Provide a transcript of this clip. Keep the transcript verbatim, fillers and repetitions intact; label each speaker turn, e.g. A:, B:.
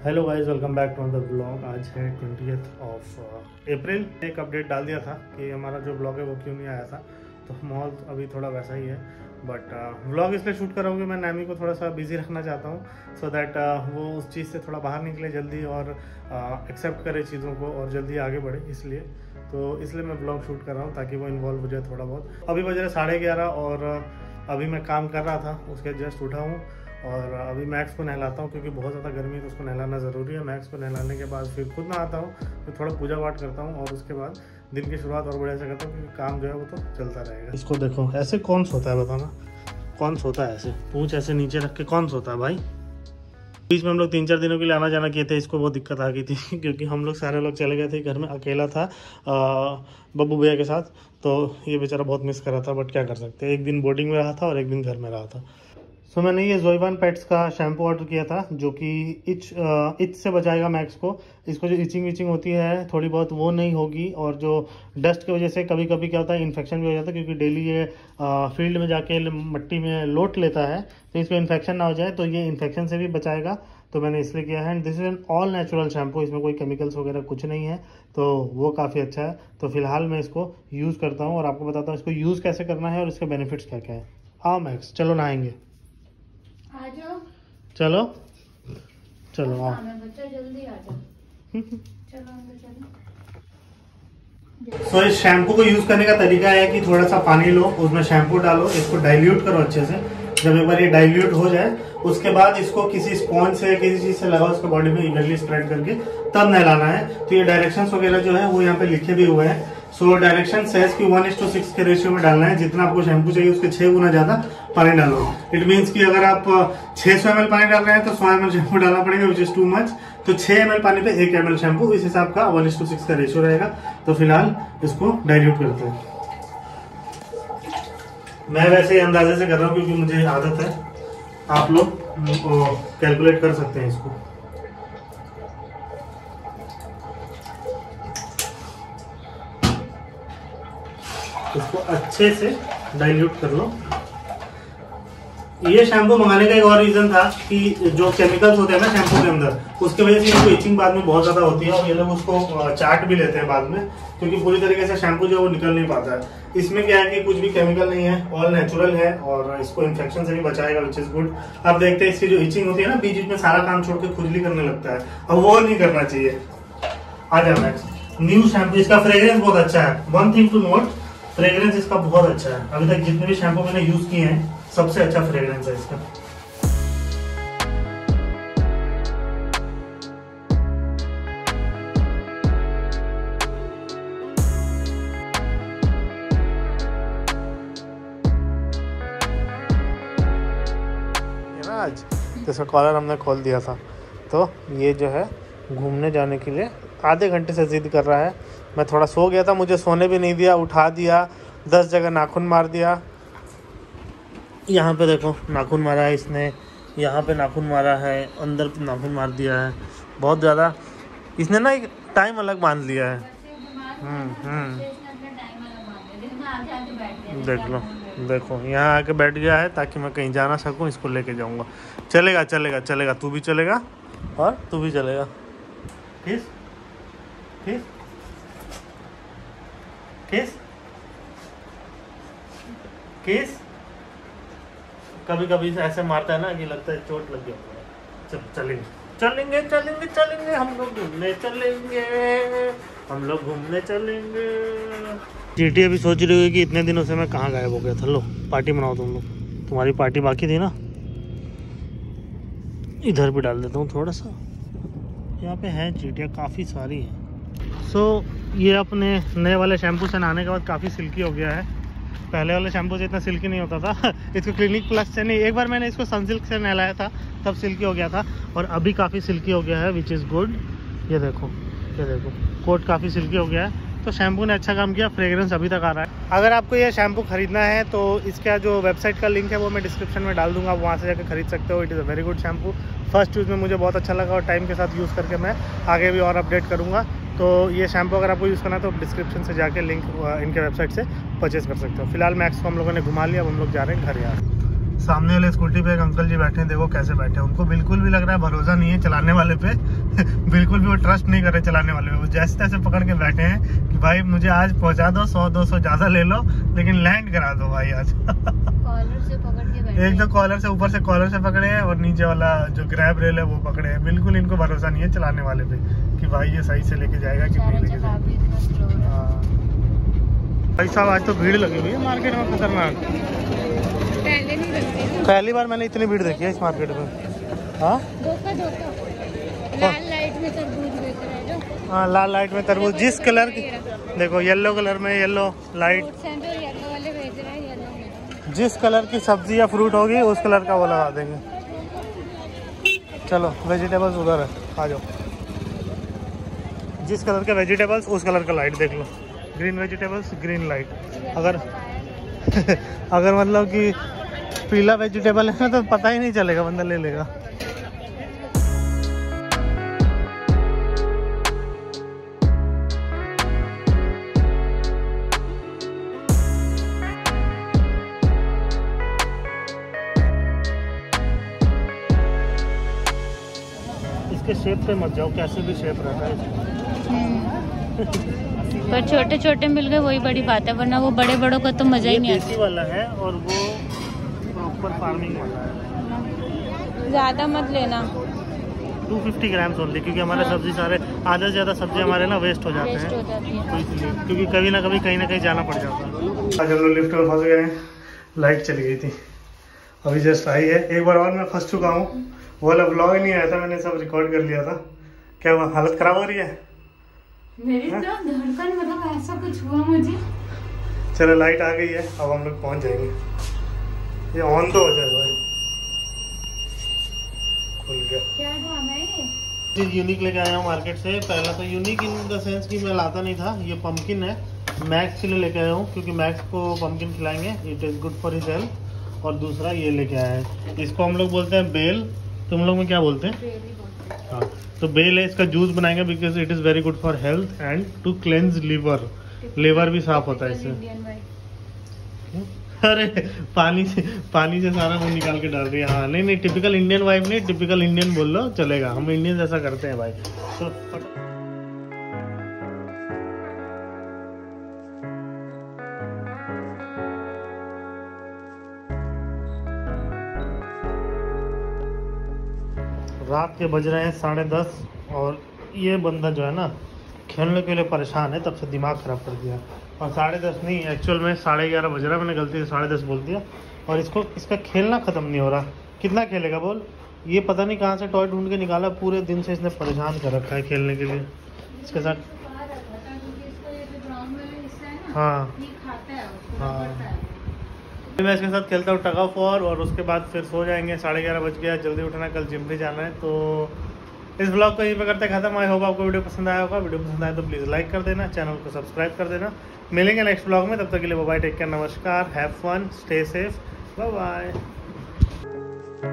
A: Hello guys, welcome back to another blog. आज है twentieth of April. एक update डाल दिया था कि हमारा जो ब्लॉग है वो क्यों नहीं आया था, तो माहौल अभी थोड़ा वैसा ही है। बट ब्लॉग इसलिए शूट कर रहा हूँ कि मैं नैमी को थोड़ा सा बिजी रखना चाहता हूँ, सो so दैट uh, वो उस चीज़ से थोड़ा बाहर निकले जल्दी और एक्सेप्ट uh, करे चीज़ों को और जल्दी आगे बढ़े। इसलिए तो इसलिए मैं ब्लॉग शूट कर रहा हूँ ताकि वो इन्वॉल्व हो जाए थोड़ा बहुत। अभी बज रहे साढ़े ग्यारह और uh, अभी मैं काम कर रहा था, उसके जस्ट उठा हूँ और अभी मैक्स को नहलाता हूँ क्योंकि बहुत ज़्यादा गर्मी है तो उसको नहलाना ज़रूरी है। मैक्स को नहलाने के बाद फिर खुद नहाता हूँ, फिर थोड़ा पूजा पाठ करता हूँ और उसके बाद दिन की शुरुआत और बढ़िया से करता हूँ क्योंकि काम जो है वो तो चलता रहेगा। इसको देखो, ऐसे कौन सोता है बताना, कौन सोता है ऐसे पूंछ ऐसे नीचे रख के, कौन सोता है भाई। बीच में हम लोग तीन चार दिनों के लिए आना जाना किए थे, इसको बहुत दिक्कत आ गई थी क्योंकि हम लोग सारे लोग चले गए थे, घर में अकेला था बब्बू भैया के साथ, तो ये बेचारा बहुत मिस कर रहा था। बट क्या कर सकते हैं, एक दिन बोर्डिंग में रहा था और एक दिन घर में रहा था। सो so, मैंने ये जोइवन पेट्स का शैम्पू ऑर्डर किया था जो कि इच इच से बचाएगा मैक्स को। इसको जो इचिंग विचिंग होती है थोड़ी बहुत वो नहीं होगी, और जो डस्ट की वजह से कभी कभी क्या होता है इन्फेक्शन भी हो जाता है क्योंकि डेली ये फील्ड में जाके मिट्टी में लोट लेता है, तो इसको इन्फेक्शन ना हो जाए, तो ये इन्फेक्शन से भी बचाएगा। तो मैंने इसलिए किया है। And this is an all natural shampoo, इसमें कोई केमिकल्स वगैरह कुछ नहीं है, तो वो काफ़ी अच्छा है। तो फिलहाल मैं इसको यूज़ करता हूँ और आपको बताता हूँ इसको यूज़ कैसे करना है और इसके बेनिफिट्स क्या क्या है। आओ मैक्स, चलो नहाएंगे, चलो चलो आओ
B: बच्चा जल्दी आ जाओ। चलो अंदर चलो।
A: सो इस शैम्पू को यूज करने का तरीका है कि थोड़ा सा पानी लो, उसमें शैम्पू डालो, इसको डाइल्यूट करो अच्छे से। जब एक बार ये डाइल्यूट हो जाए उसके बाद इसको किसी स्पॉन्ज से किसी चीज से लगाओ उसके बॉडी में इवनली स्प्रेड करके, तब नहलाना है। तो ये डायरेक्शंस वगैरह जो है वो यहाँ पे लिखे भी हुए हैं। सो डायरेक्शन सेज कि वन इज टू सिक्स के रेशियो में डालना है, जितना आपको शैम्पू चाहिए उसके छह गुना ज्यादा पानी डालो। इट मीन्स कि अगर आप छह सौ एम एल पानी डाल रहे हैं तो सौ एम एल शैम्पू डालना पड़ेगा, विच इज टू मच। तो छह एम एल पानी पे एक एम एल शैम्पू, इस हिसाब का वन इज टू सिक्स का रेशियो रहेगा। तो फिलहाल इसको डाइल्यूट करते हैं। मैं वैसे अंदाजे से कर रहा हूँ क्योंकि मुझे आदत है, आप लोग कैलकुलेट कर सकते हैं इसको। इसको अच्छे से डाइल्यूट कर लो। ये शैम्पू मंगाने का एक और रीजन था कि जो केमिकल्स होते हैं ना शैम्पू के अंदर, उसकी वजह से इनको इचिंग बाद में बहुत ज्यादा होती है और ये लोग उसको चाट भी लेते हैं बाद में, क्योंकि पूरी तरीके से शैम्पू जो है वो निकल नहीं पाता है। इसमें क्या है कि कुछ भी केमिकल नहीं है, ऑल नेचुरल है और इसको इन्फेक्शन से भी बचाएगा, विच इज गुड। अब देखते हैं इसकी जो इचिंग होती है ना बीच बीच में सारा काम छोड़ के खुजली करने लगता है, अब वो नहीं करना चाहिए। आ जाओ नेक्स्ट, न्यू शैम्पू। इसका फ्रेग्रेंस बहुत अच्छा है। One thing to note, fragrance इसका बहुत अच्छा है। अभी तक जितने भी शैम्पू मैंने यूज किए हैं सबसे अच्छा फ्रेग्रेंस है इसका। आज तो इसका कॉलर हमने खोल दिया था, तो ये जो है घूमने जाने के लिए आधे घंटे से जिद कर रहा है। मैं थोड़ा सो गया था, मुझे सोने भी नहीं दिया, उठा दिया, दस जगह नाखून मार दिया। यहाँ पे देखो नाखून मारा है इसने, यहाँ पे नाखून मारा है, अंदर पे नाखून मार दिया है, बहुत ज़्यादा। इसने ना एक टाइम अलग बांध लिया है। हम्म हम्म देख लो, देखो यहाँ आके बैठ गया है ताकि मैं कहीं जा ना सकूँ, इसको लेके जाऊँगा। चलेगा चलेगा चलेगा, तू भी चलेगा और तू भी चलेगा। किस किस किस किस कभी कभी ऐसे मारता है ना कि लगता है चोट लग गया। चल चलेंगे चलेंगे चलेंगे चलेंगे हम लोग घूमने चलेंगे, हम लोग घूमने चलेंगे। चीटी अभी सोच रही होगी कि इतने दिनों से मैं कहाँ गायब हो गया था। लो पार्टी मनाओ तुम लोग, तुम्हारी पार्टी बाकी थी ना। इधर भी डाल देता हूँ थोड़ा सा, यहाँ पे है चीटियाँ काफ़ी सारी हैं। सो so, ये अपने नए वाले शैम्पू से नहाने के बाद काफ़ी सिल्की हो गया है। पहले वाले शैम्पू से इतना सिल्की नहीं होता था इसको क्लिनिक प्लस से नहीं, एक बार मैंने इसको सनसिल्क से नहलाया था तब सिल्की हो गया था, और अभी काफ़ी सिल्की हो गया है, विच इज़ गुड। ये देखो ये देखो कोट काफ़ी सिल्की हो गया है, तो शैम्पू ने अच्छा काम किया। फ्रेग्रेंस अभी तक आ रहा है। अगर आपको ये शैम्पू खरीदना है तो इसका जो वेबसाइट का लिंक है वो मैं डिस्क्रिप्शन में डाल दूंगा, वहाँ से जाकर खरीद सकते हो। It is a very good shampoo. First use में मुझे बहुत अच्छा लगा और टाइम के साथ यूज़ करके मैं आगे भी और अपडेट करूँगा। तो ये शैम्पू अगर आपको यूज़ करना है तो डिस्क्रिप्शन से जाके लिंक इनके वेबसाइट से परचेज़ कर सकते हो। फिलहाल मैक्स को हम लोगों ने घुमा लिया, अब हम लोग जा रहे हैं घर यार। सामने वाले स्कूटी पे एक अंकल जी बैठे हैं, देखो कैसे बैठे हैं। उनको बिल्कुल भी लग रहा है भरोसा नहीं है चलाने वाले पे बिल्कुल भी वो ट्रस्ट नहीं कर रहे चलाने वाले पे। वो जैसे तैसे पकड़ के बैठे हैं कि भाई मुझे आज पहुंचा दो, सौ दो सौ ज्यादा ले लो लेकिन लैंड करा दो भाई आज
B: कॉलर से पकड़ के बैठे।
A: एक तो कॉलर से, ऊपर से कॉलर से पकड़े हैं और नीचे वाला जो ग्रैब रेल है वो पकड़े हैं। बिल्कुल इनको भरोसा नहीं है चलाने वाले पे कि भाई ये सही से लेके जाएगा कि नहीं लेके जाएगा। हाँ भाई साहब आज तो भीड़ लगी हुई है मार्केट में खतरनाक।
B: पहले नहीं लगती,
A: पहली बार मैंने इतनी भीड़ देखी है इस मार्केट में। हाँ
B: धोखा धोखा। लाल लाइट में तरबूज बेच रहे हैं जो।
A: हाँ लाल लाइट में तरबूज, जिस कलर की देखो येलो कलर में, येलो लाइट,
B: येलो वाले बेच रहे हैं, येलो में
A: जिस कलर की सब्जी या फ्रूट होगी उस कलर का वो लगा देंगे। चलो वेजिटेबल्स उधर है, आ जाओ। जिस कलर के वेजिटेबल्स उस कलर का लाइट देख लो। Green vegetables green light. अगर अगर मतलब कि पीला वेजिटेबल है ना तो पता ही नहीं चलेगा, बंदा ले लेगा। इसके शेप पे मत जाओ, कैसे भी शेप रहता है
B: पर छोटे छोटे मिल गए वही बड़ी बात है, वरना वो बड़े बड़ों का तो मजा ही नहीं आता।
A: देसी वाला है और वो प्रॉपर फार्मिंग वाला है।
B: ज्यादा मत लेना,
A: दो सौ पचास ग्राम्स ओनली, क्योंकि हमारे
B: हाँ।
A: सब्जी सारे आधे से ज्यादा सब्जी हमारे ना वेस्ट हो जाते
B: वेस्ट
A: हैं
B: हो जाती है।
A: तो इसलिए, क्योंकि कभी ना कभी कहीं ना कहीं जाना पड़ जाता है। आज हम लोग लिफ्ट में फंस गए हैं, लाइट चली गई थी, अभी जस्ट आई है। एक बार और मैं फंस चुका हूँ, वो वाला ब्लॉग ही नहीं आया था, मैंने सब रिकॉर्ड कर लिया था। क्या हुआ, हालत खराब हो रही है
B: मेरी तो धड़कन, मतलब ऐसा कुछ हुआ मुझे।
A: चलो लाइट आ गई है, अब हम लोग पहुंच जाएंगे। ये ऑन तो हो जाए भाई, खुल गया।
B: क्या ड्रामा है ये?
A: चीज यूनिक लेके आया हूँ मार्केट से। पहला तो यूनिक इन द सेंस कि मैं लाता नहीं था, ये पंपकिन है, मैक्स के लिए लेके आया हूँ क्योंकि मैक्स को पंपकिन खिलाएंगे, it is good for his health. और दूसरा ये लेके आया है, इसको हम लोग बोलते हैं बेल, तुम लोग में क्या बोलते हैं? हाँ तो बेल है, इसका जूस बनाएंगे because it is very good for health and to cleanse liver. Liver भी साफ होता है इससे। अरे पानी से पानी से सारा मुंह निकाल के डाल रही है। हाँ नहीं नहीं, टिपिकल इंडियन वाइफ नहीं, टिपिकल इंडियन बोल लो चलेगा, हम इंडियन ऐसा करते हैं भाई। तो रात के बज रहे हैं साढ़े दस और ये बंदा जो है ना खेलने के लिए परेशान है, तब से दिमाग ख़राब कर दिया। और साढ़े दस नहीं, एक्चुअल में साढ़े ग्यारह बज रहा है, मैंने गलती से साढ़े दस बोल दिया। और इसको इसका खेलना ख़त्म नहीं हो रहा। कितना खेलेगा बोल, ये पता नहीं कहाँ से टॉय ढूंढ के निकाला, पूरे दिन से इसने परेशान कर रखा है खेलने के लिए इसके साथ। हाँ हाँ मैं इसके साथ खेलता हूँ टग ऑफ वॉर और उसके बाद फिर सो जाएंगे। साढ़े ग्यारह बज गया, जल्दी उठना, कल जिम भी जाना है। तो इस ब्लॉग को यहीं पे करते खत्म। आई होप आपको वीडियो पसंद आया होगा। वीडियो पसंद आया तो प्लीज़ लाइक कर देना, चैनल को सब्सक्राइब कर देना। मिलेंगे नेक्स्ट ब्लॉग में, तब तक के लिए बाय बाय, टेक केयर, नमस्कार, have fun, stay safe, bye bye.